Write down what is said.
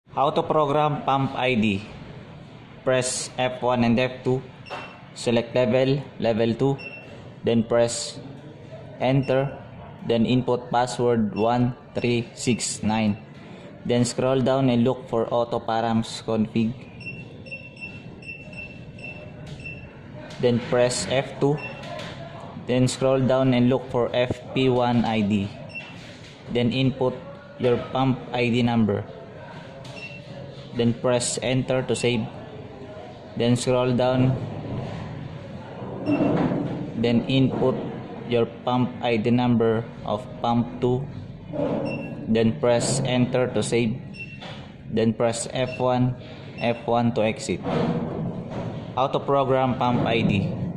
How to program pump ID. Press F1 and F2. Select level 2. Then press enter. Then input password 1369. Then scroll down and look for auto params config. Then press F2. Then scroll down and look for FP1 ID. Then input your pump ID number. Then press enter to save. Then scroll down. Then input your pump ID number of pump 2. Then press enter to save. Then press F1 to exit. How to program pump ID.